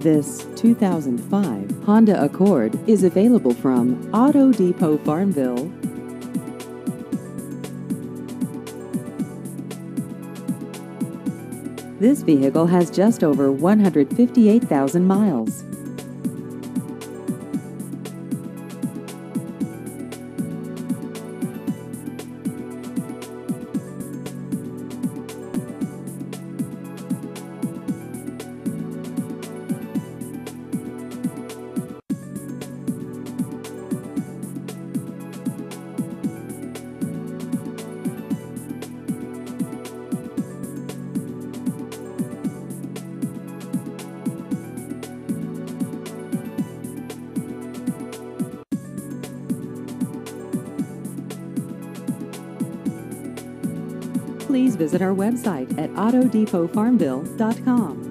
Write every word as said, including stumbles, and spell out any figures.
This two thousand five Honda Accord is available from Auto Depot Farmville. This vehicle has just over one hundred fifty-eight thousand miles. Please visit our website at auto depot farmville dot com.